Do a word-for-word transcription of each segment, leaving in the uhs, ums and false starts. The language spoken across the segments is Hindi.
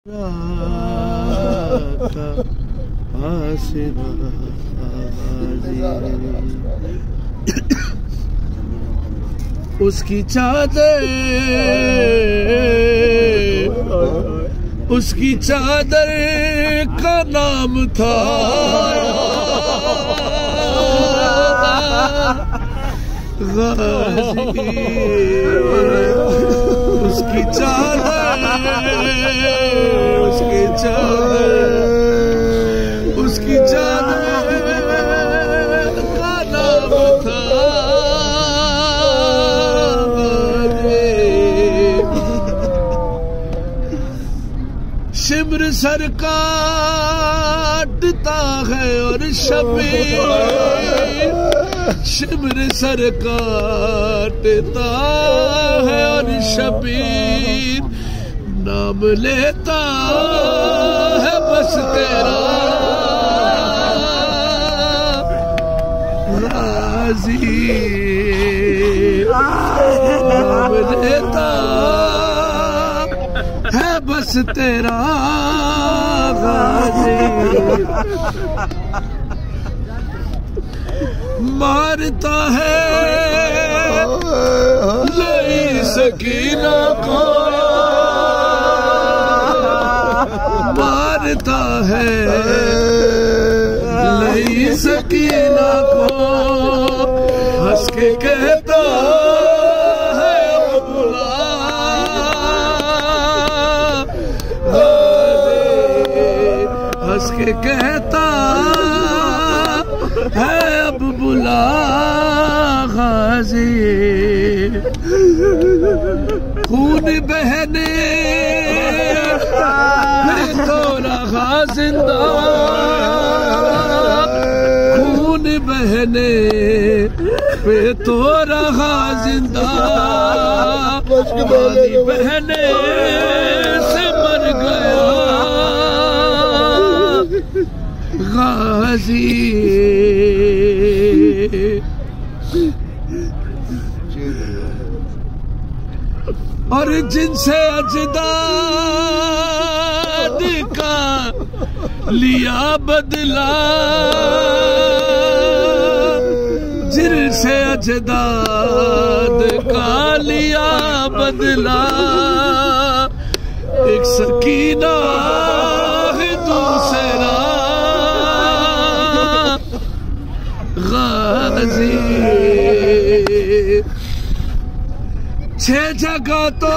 उसकी चादर उसकी चादर का नाम था गाजी। उसकी चादर उसकी चादर उसकी चादर का नाम था शिमर सर काटता है और शबीर शिमर सर काटता है और शबीर नाम लेता है बस तेरा गाजी। नाम लेता है बस तेरा गाजी। मारता है लई सकीना को मारता है लई सकीना को हंस के कहता है बुला हंस के कहता है अब बुला गाजी। खून बहने तो रहा जिंदा खून बहने पे तो रहा जिंदा पानी बहने से मर गया गाजी। और जिनसे अजदाद का लिया बदला जिनसे अजदाद का लिया बदला एक सकीना है दूसरा गाजी। छह जगह तो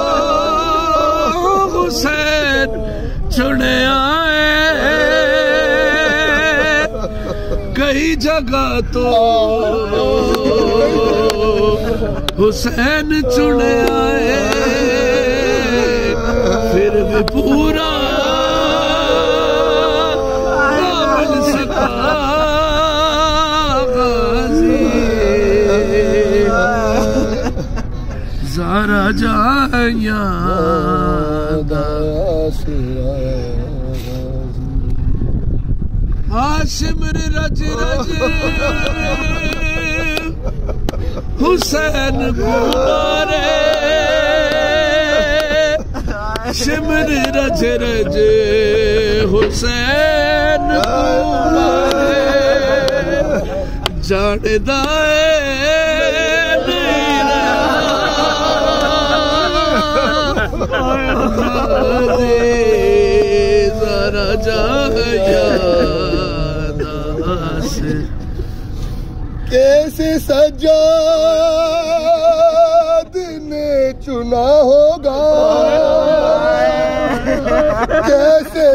हुसैन चुने आए कई जगह तो हुसैन चुने आए फिर भी पूरा ना मिल सका ज़रा जाया हाशिमर रज रज हुसैन मारे शिमर रज रज हुसैन मारे जानदा ज़रा जाया कैसे सज्जाद ने चुना होगा कैसे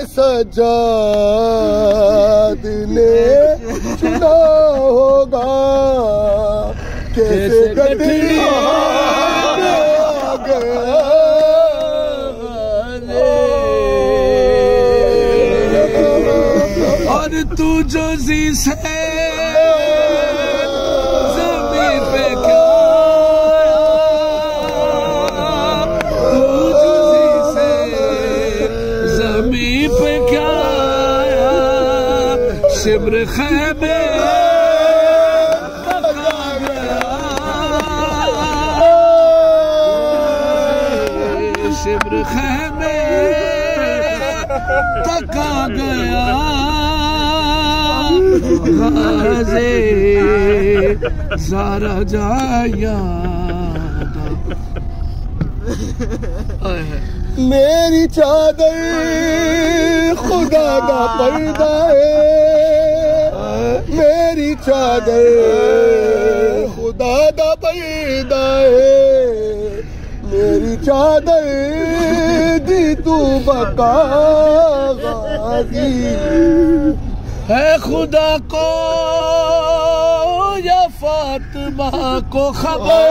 सज्जाद ने चुना होगा कैसे गठरी आ गया और तू जो जी से ज़मीन पे क्या तू जो जी से ज़मीन पे क्या आया शिमर खैमे शिमर खैमे थका गया गाज़े ज़ारा जाया। मेरी चादर खुदा का पर्दा है, मेरी चादर खुदा का पर्दा है, मेरी चादर दी तू बका गाज़ी। है खुदा को या फातिमा को खबर,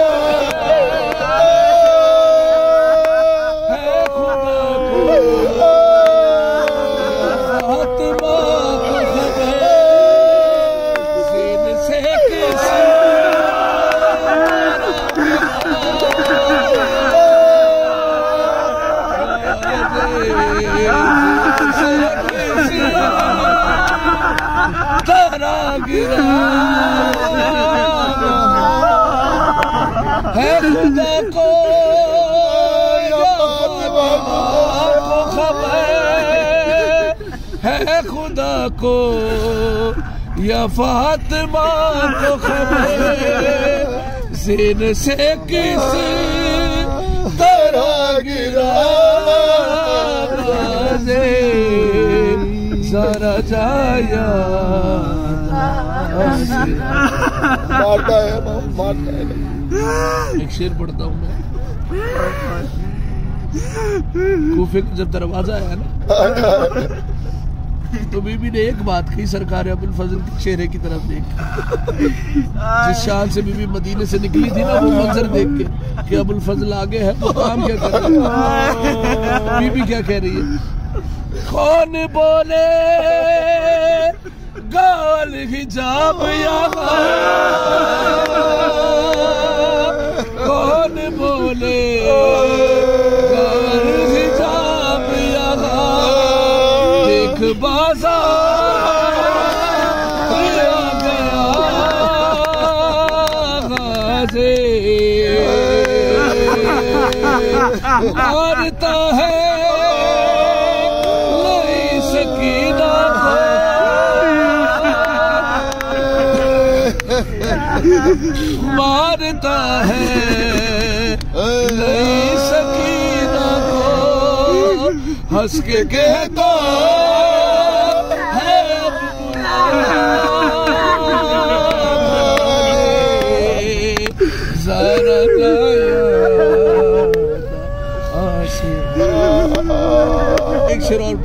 है खुदा को फातिमा को खबर, सीन से किसी तारा गिरा है खुदा को या फातिमा को खबर, है खुदा को या फातिमा को खबर, सीन से किसी तारा गिरा गाज़े ज़ारा जाया। मारता है मारता है। एक शेर पढ़ता हूँ मैं। कूफे का जब दरवाजा आया ना तो बीबी ने एक बात कही, सरकार अबुल फजल के चेहरे की तरफ देख, जिस शान से बीबी मदीने से निकली थी ना, वो मंजर देख के कि अबुल फजल आगे है तो काम क्या कर रही है। बीबी क्या कह रही है, कौन बोले गाल हिजाब यहाँ, कौन बोले गाल हिजाब यहाँ, देख बाजार आ गया गाज़े मारता है सकीना मारता है नई सकीना को, हंस के कहता है ज़ारा जाया। एक शेर और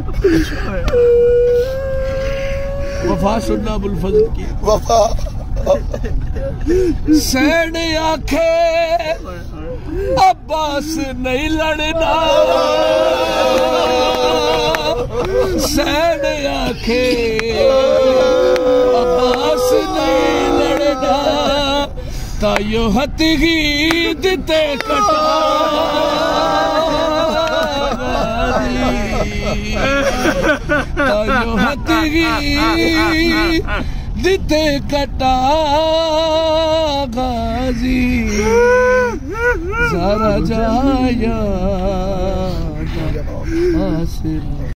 वफा सुनना अबुल फजल की वफा। सैन आखे अब्बास नहीं लड़ना, सैन आखे अब्बास नहीं लड़ना, तायो हथगी दिते कटा तायो हथगी दिते कटा गाज़ी ज़ारा जाया।